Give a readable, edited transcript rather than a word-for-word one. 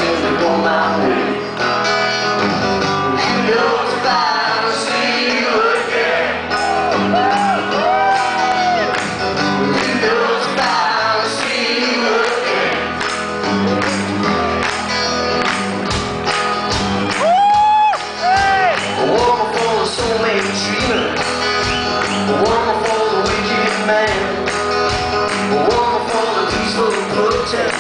till they go my way. Who knows if I'll see you again? Who knows if I'll see you again? A woman for the soulmate dreamer, a woman for the wicked man, a woman for the peaceful protest.